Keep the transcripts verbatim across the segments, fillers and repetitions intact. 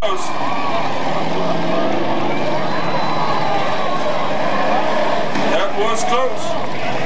That was close.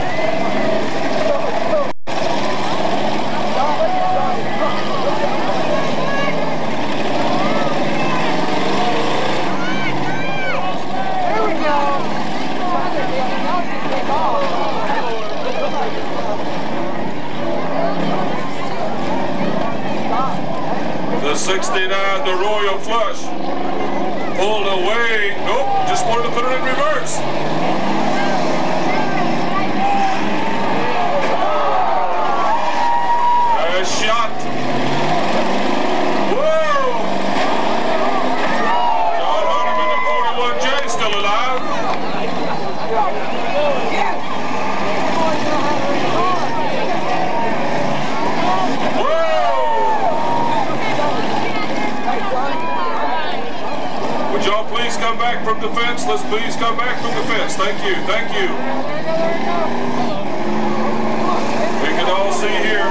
The sixty-nine, the Royal Flush, pulled away. Nope, just wanted to put it in reverse. A shot. Whoa! John Hardiman, the forty-one J, still alive. Would y'all please come back from the fence? Let's please come back from the fence. Thank you. Thank you. We can all see here.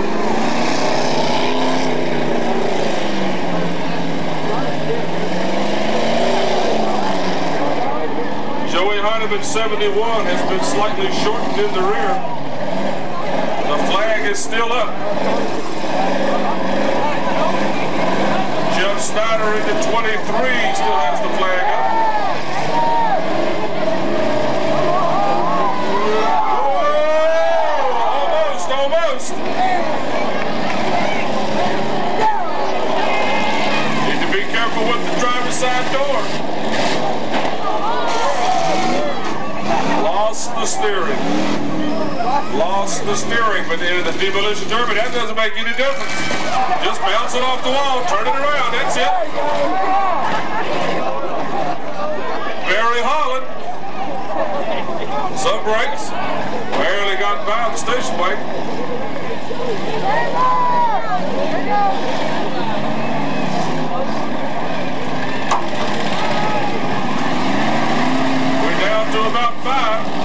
Joey Heineman, seventy-one, has been slightly shortened in the rear. The flag is still up. Jeff Snyder into twenty-three still has the flag up. Whoa! Almost, almost. Need to be careful with the driver's side door. Lost the steering. Lost the steering, but in the Demolition Derby, that doesn't make any difference. Just bounce it off the wall, turn it around, that's it. Barry Holland. Some brakes. Barely got by the station brake. We're down to about five.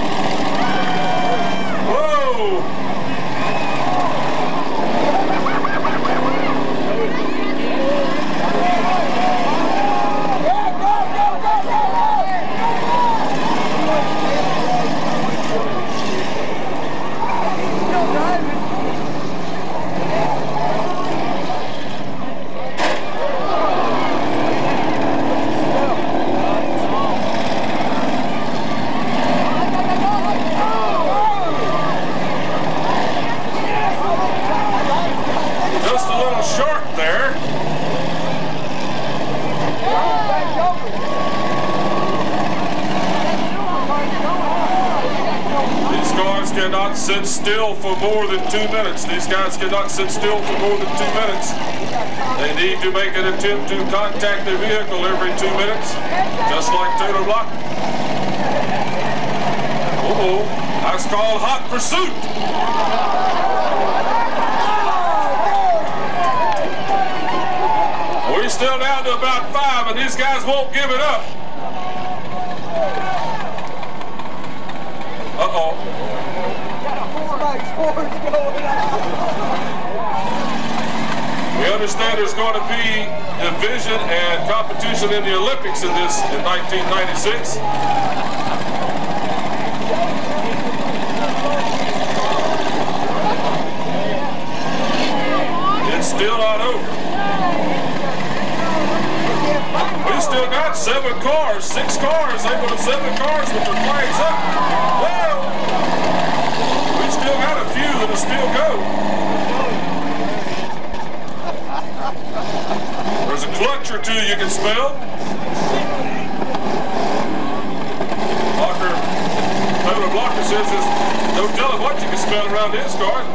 Cannot sit still for more than two minutes. These guys cannot sit still for more than two minutes. They need to make an attempt to contact their vehicle every two minutes, just like Taylor Block. Uh-oh, that's called hot pursuit. We're still down to about five, and these guys won't give it up. Uh-oh. We understand there's going to be division and competition in the Olympics in this in nineteen ninety-six. It's still not over. We still got seven cars, six cars, able to seven cars with their flags up. Well, we still got a few that'll still go. There's a clutch or two you can smell. Blocker, Taylor Blocker says this, don't tell him what you can smell around his car.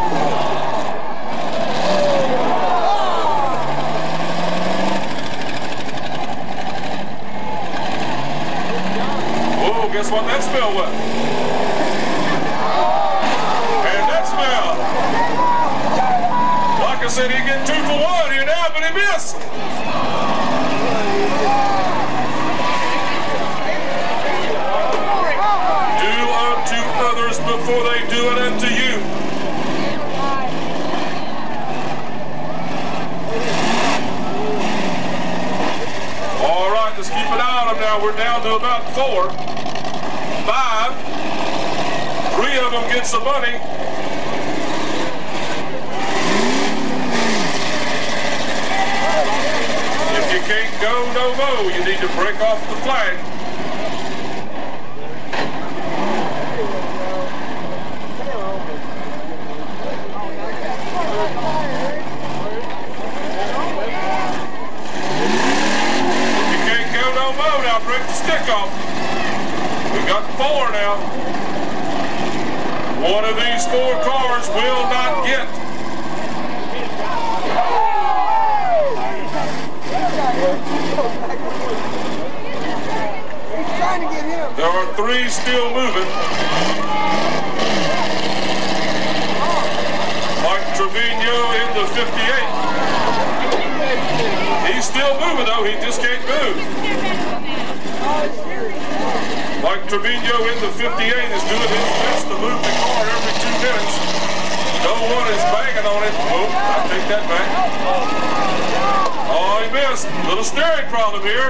Whoa, guess what that smell was? And that smell. Blocker said he'd get two for one here now, but he missed. Do unto others before they do it unto you. right, let's keep an eye on them now. We're down to about four. Five. Three of them get some money. If you can't go, no mo. You need to break off the flag. Now break the stick off. We got four now. One of these four cars will not get. There are three still moving. Mike Trevino in the fifty-eight. He's still moving though, he just can't move. Mike Trevino in the fifty-eight is doing his best to move the car every two minutes. No one is banging on it. Oh, I take that back. Oh, he missed. Little steering problem here.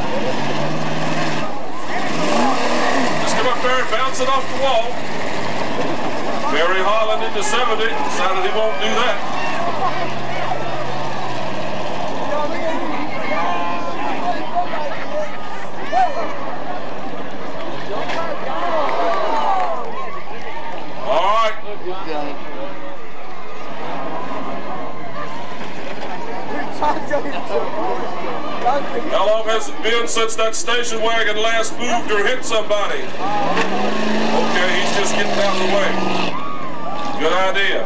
Just come up there and bounce it off the wall. Barry Holland into seventy. Decided he won't do that. How long has it been since that station wagon last moved or hit somebody? Okay, he's just getting out of the way. Good idea.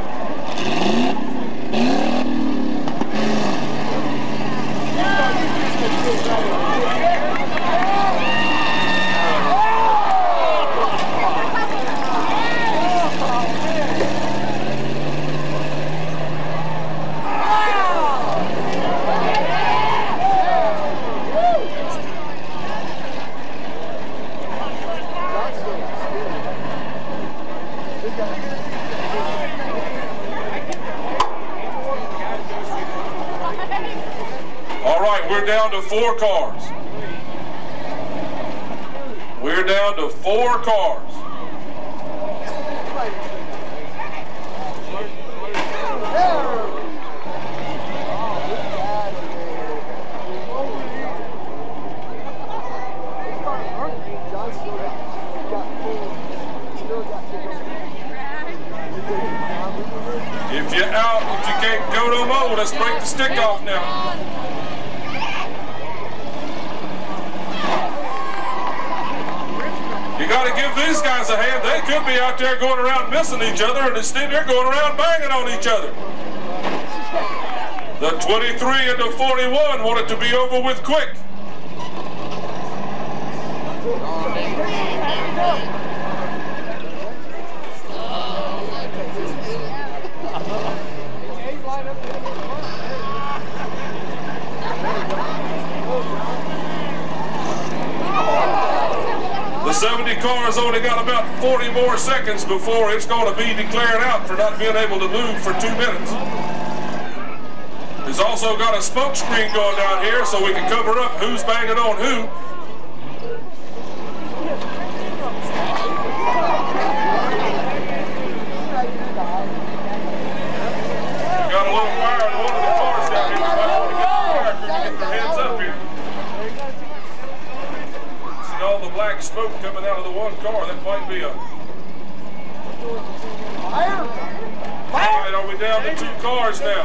We're down to four cars. We're down to four cars. If you're out, if you can't go no more, let's break the stick off now. You got to give these guys a hand. They could be out there going around missing each other, and instead they're going around banging on each other. The twenty-three and the forty-one want it to be over with quick. The seventy cars only got about forty more seconds before it's going to be declared out for not being able to move for two minutes. He's also got a smoke screen going down here so we can cover up who's banging on who. Got a little fire in one of the cars down here. You might want to get the fire crew to get their heads up here. All the black smoke coming out of the one car, that might be a fire. All right, are we down to two cars now?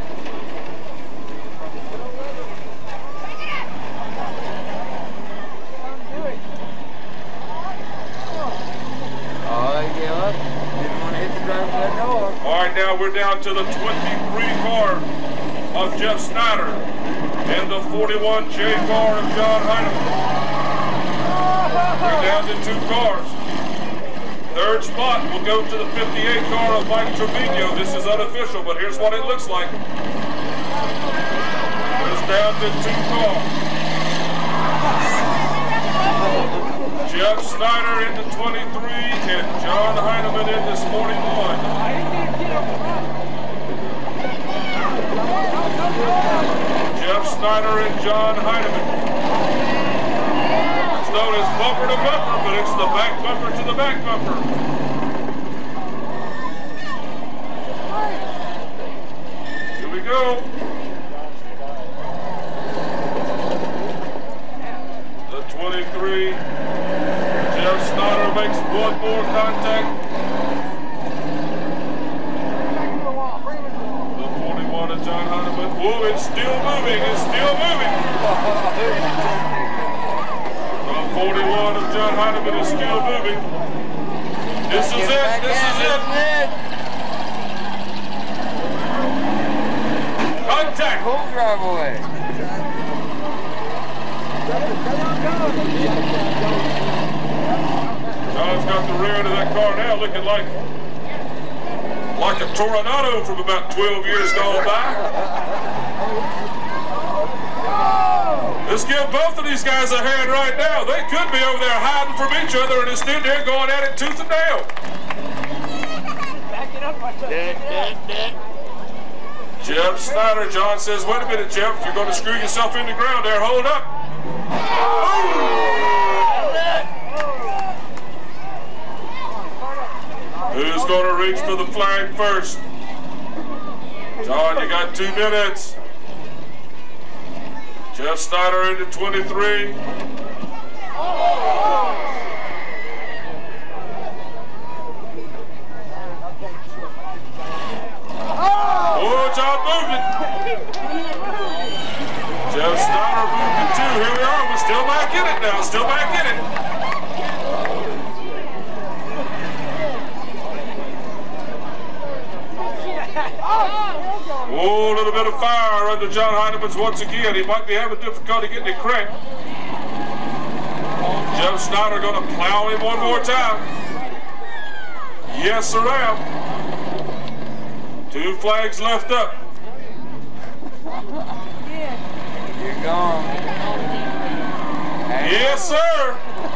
All right, now we're down to the twenty-three car of Jeff Snyder and the forty-one J car of John Heineman. We're down to two cars. Third spot will go to the fifty-eight car of Mike Trevino. This is unofficial, but here's what it looks like. It's down to two cars. Jeff Snyder in the twenty-three and John Heineman in this forty-one. Jeff Snyder and John Heineman. known as bumper to bumper, but it's the back bumper to the back bumper. Here we go. The twenty-three. Jeff Snyder makes one more contact. The forty-one of John Heineman. Whoa, it's still moving. It's still moving. The forty-one of John Heineman is still moving. This is it. This is it. Contact. Full drive away. John's got the rear end of that car now looking like like a Toronado from about twelve years gone by. Let's give both of these guys a hand right now. They could be over there hiding from each other and instead they're going at it tooth and nail. Back it up, dead, dead, dead. Jeff Snyder, John says, wait a minute, Jeff, you're going to screw yourself in the ground there. Hold up. Who's going to reach for the flag first? John, you got two minutes. Jeff Snyder into twenty-three. Oh, John moved it. Jeff Snyder moved it too. Here we are. We're still back in it now. Still back in it. Oh, a little bit of fire under John Heineman's once again. He might be having difficulty getting it cranked. Jeff Snyder going to plow him one more time. Yes, sir. Two flags left up. You're gone. Yes, sir.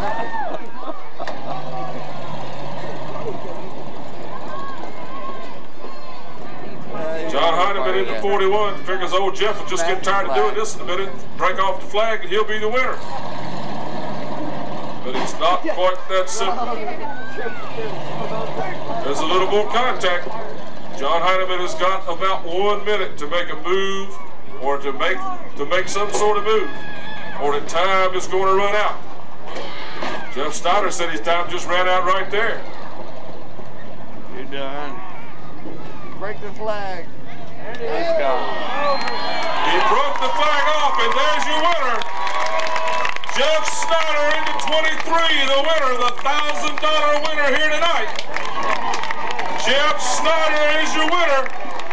John Heineman into forty-one. Figures old Jeff will just get tired of doing this in a minute. Break off the flag and he'll be the winner. But it's not quite that simple. There's a little more contact. John Heineman has got about one minute to make a move or to make to make some sort of move, or the time is going to run out. Jeff Snyder said his time just ran out right there. You're done. Break the flag. There it is. Let's go. He broke the flag off, and there's your winner. Jeff Snyder into twenty-three, the winner, the one thousand dollar winner here tonight. Jeff Snyder is your winner.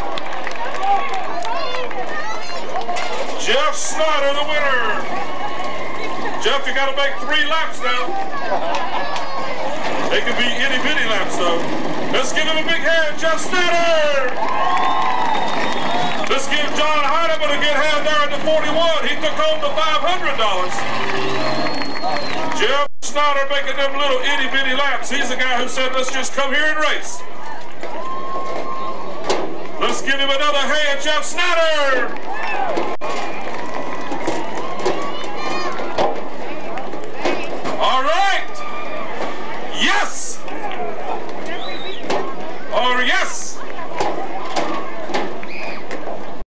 Jeff Snyder, the winner. Jeff, you got to make three laps now. They can be itty-bitty laps, though. Let's give him a big hand, Jeff Snyder. Let's give John Heineman a good hand there at the forty-one. He took home the five hundred dollars. Jeff Snyder making them little itty-bitty laps. He's the guy who said, let's just come here and race. Let's give him another hand, Jeff Snyder.